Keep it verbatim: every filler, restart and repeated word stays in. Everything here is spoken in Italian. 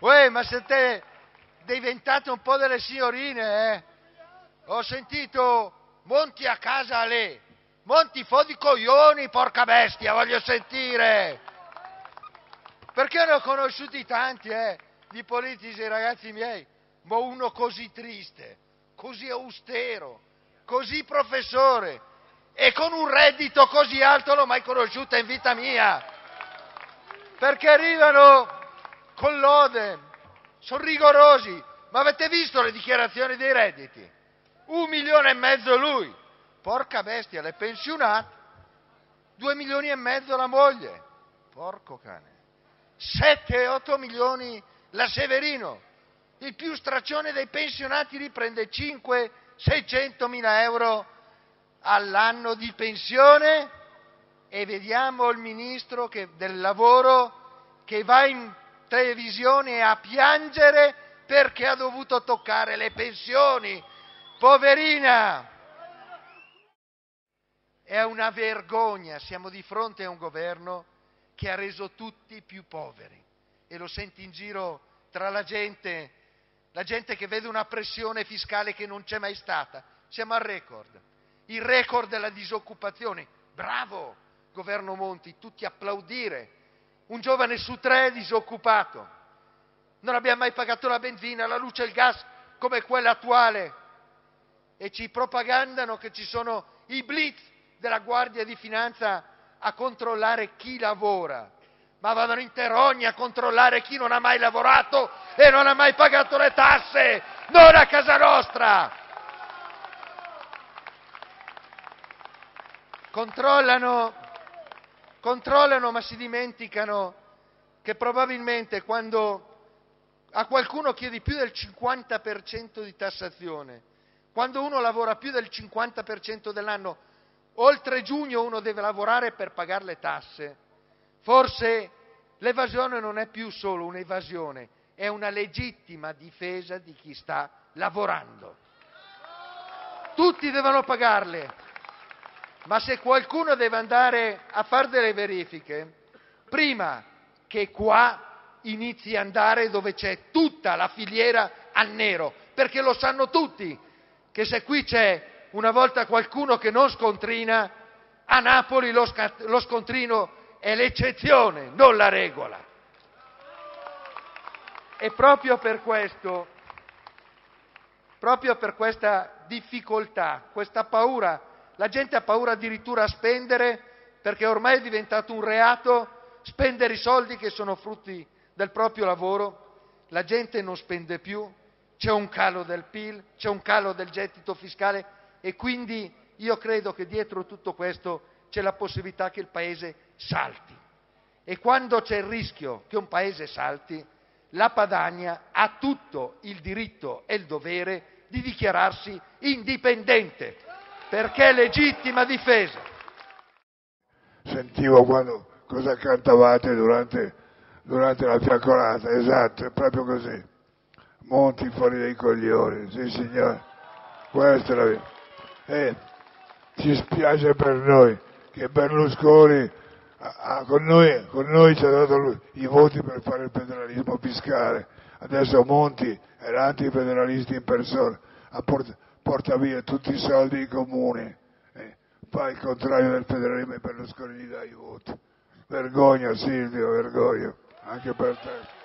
Uè, ma siete diventate un po' delle signorine, eh? Ho sentito Monti a casa a lei. Monti fo di coglioni, porca bestia, voglio sentire. Perché ne ho conosciuti tanti, eh, di politici, ragazzi miei, ma uno così triste, così austero, così professore e con un reddito così alto l'ho mai conosciuta in vita mia. Perché arrivano con lode, sono rigorosi. Ma avete visto le dichiarazioni dei redditi? Un milione e mezzo lui, porca bestia, le pensionate, due milioni e mezzo la moglie, porco cane, sette otto milioni la Severino, il più straccione dei pensionati riprende cinque seicento mila euro all'anno di pensione e vediamo il ministro che, del lavoro che va in televisione a piangere perché ha dovuto toccare le pensioni. Poverina! È una vergogna, siamo di fronte a un governo che ha reso tutti più poveri e lo senti in giro tra la gente, la gente che vede una pressione fiscale che non c'è mai stata. Siamo al record, il record della disoccupazione. Bravo, governo Monti, tutti applaudire. Un giovane su tre è disoccupato. Non abbiamo mai pagato la benzina, la luce e il gas come quella attuale. E ci propagandano che ci sono i blitz della Guardia di Finanza a controllare chi lavora. Ma vadano in terogna a controllare chi non ha mai lavorato e non ha mai pagato le tasse, non a casa nostra. Controllano, controllano, ma si dimenticano che probabilmente quando a qualcuno chiedi più del cinquanta per cento di tassazione, quando uno lavora più del cinquanta per cento dell'anno, oltre giugno uno deve lavorare per pagare le tasse. Forse l'evasione non è più solo un'evasione, è una legittima difesa di chi sta lavorando. Tutti devono pagarle, ma se qualcuno deve andare a fare delle verifiche, prima che qua inizi a andare dove c'è tutta la filiera al nero, perché lo sanno tutti che se qui c'è una volta qualcuno che non scontrina, a Napoli lo, sca- lo scontrino è l'eccezione, non la regola. E proprio per questo, proprio per questa difficoltà, questa paura, la gente ha paura addirittura a spendere, perché ormai è diventato un reato spendere i soldi che sono frutti del proprio lavoro. La gente non spende più, c'è un calo del P I L, c'è un calo del gettito fiscale e quindi io credo che dietro tutto questo c'è la possibilità che il Paese salti. E quando c'è il rischio che un Paese salti, la Padania ha tutto il diritto e il dovere di dichiararsi indipendente, perché è legittima difesa. Sentivo quando cosa cantavate durante, durante la fiaccolata, esatto, è proprio così. Monti fuori dai coglioni, sì signore, questa è la vita. E ci spiace per noi che Berlusconi ha, ha, con, noi, con noi ci ha dato lui, i voti per fare il federalismo fiscale, adesso Monti è l'antifederalista in persona, porta, porta via tutti i soldi ai comuni, eh, fa il contrario del federalismo e Berlusconi gli dà i voti. Vergogna Silvio, vergogna, anche per te.